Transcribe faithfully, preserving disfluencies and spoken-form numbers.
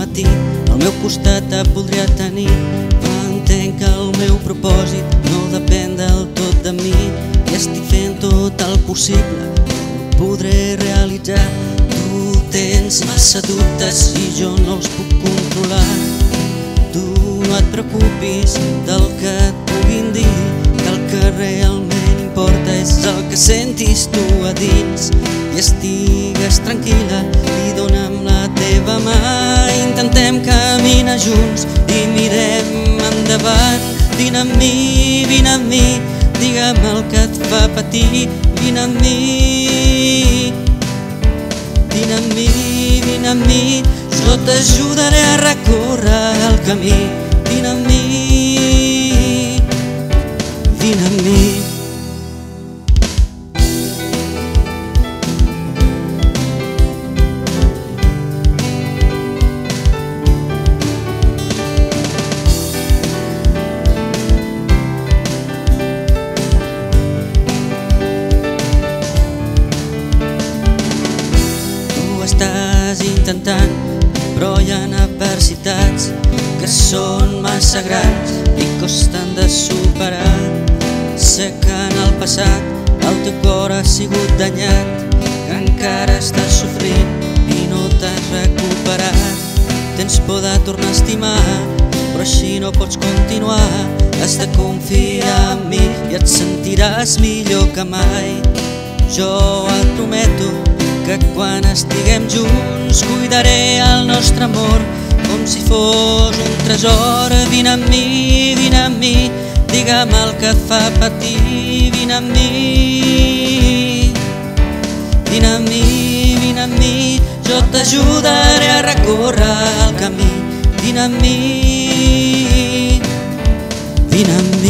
matí al meu costat et voldria tenir, però entenc que el meu propòsit no depèn del tot de mi i estic fent tot el possible, no podré realitzar. Tu tens massa dubtes i jo no els puc controlar. Tu no et preocupis del que et puguin dir, que el que realment importa és el que sentis tu a dins. I estigues tranquil·la i dona'm la teva mà, intentem caminar junts i mirem endavant. Vine amb mi, vine amb mi, digue'm el que et fa patir. Vine amb mi, vine amb mi, vine amb mi, jo t'ajudaré a recórrer el camí. Vine amb mi, vine amb mi. Estàs intentant, però hi ha adversitats que són massa grans i costen de superar. Sé que en el passat el teu cor ha sigut danyat, que encara estàs sofrint i no t'has recuperat. Tens por de tornar a estimar, però així no pots continuar. Has de confiar en mi i et sentiràs millor que mai. Jo et prometo que quan estiguem junts cuidaré el nostre amor com si fos un tresor. Vine amb mi, vine amb mi, digue'm el que et fa patir. Vine amb mi, vine amb mi, vine amb mi, jo t'ajudaré a recórrer el camí. Vine amb mi, vine amb mi.